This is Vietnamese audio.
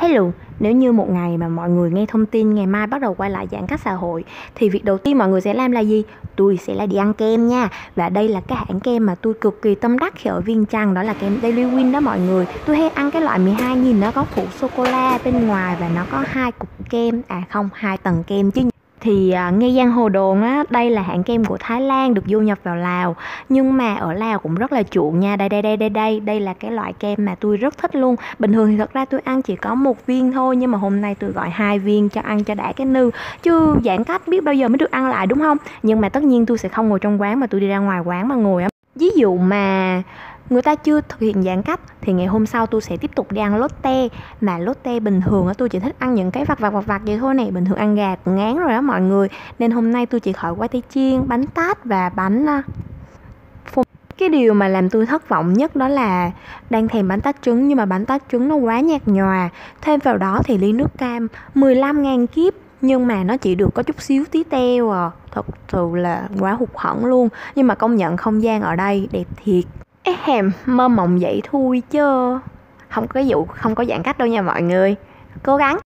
Hello, nếu như một ngày mà mọi người nghe thông tin ngày mai bắt đầu quay lại giãn cách xã hội thì việc đầu tiên mọi người sẽ làm là gì? Tôi sẽ là đi ăn kem nha. Và đây là cái hãng kem mà tôi cực kỳ tâm đắc khi ở Viêng Chăn, đó là kem Daily Win đó mọi người. Tôi hay ăn cái loại 12.000, nó có phủ sô-cô-la bên ngoài và nó có hai cục kem, không, hai tầng kem chứ. Thì nghe giang hồ đồn á, đây là hãng kem của Thái Lan được du nhập vào Lào. Nhưng mà ở Lào cũng rất là chuộng nha. Đây là cái loại kem mà tôi rất thích luôn. Bình thường thì thật ra tôi ăn chỉ có một viên thôi, nhưng mà hôm nay tôi gọi 2 viên cho ăn cho đã cái nư. Chứ giãn cách biết bao giờ mới được ăn lại, đúng không? Nhưng mà tất nhiên tôi sẽ không ngồi trong quán mà tôi đi ra ngoài quán mà ngồi á. Ví dụ mà người ta chưa thực hiện giãn cách thì ngày hôm sau tôi sẽ tiếp tục đi ăn Lotte. Mà Lotte bình thường á, tôi chỉ thích ăn những cái vặt vậy thôi này. Bình thường ăn gà cũng ngán rồi đó mọi người. Nên hôm nay tôi chỉ khỏi khoai tây chiên, bánh tát và bánh phô. Cái điều mà làm tôi thất vọng nhất đó là đang thèm bánh tát trứng, nhưng mà bánh tát trứng nó quá nhạt nhòa. Thêm vào đó thì ly nước cam 15.000 kíp, nhưng mà nó chỉ được có chút xíu tí teo à. Thật sự là quá hụt hẫng luôn. Nhưng mà công nhận không gian ở đây đẹp thiệt. Mơ mộng vậy thôi chứ không có giãn cách đâu nha mọi người. Cố gắng.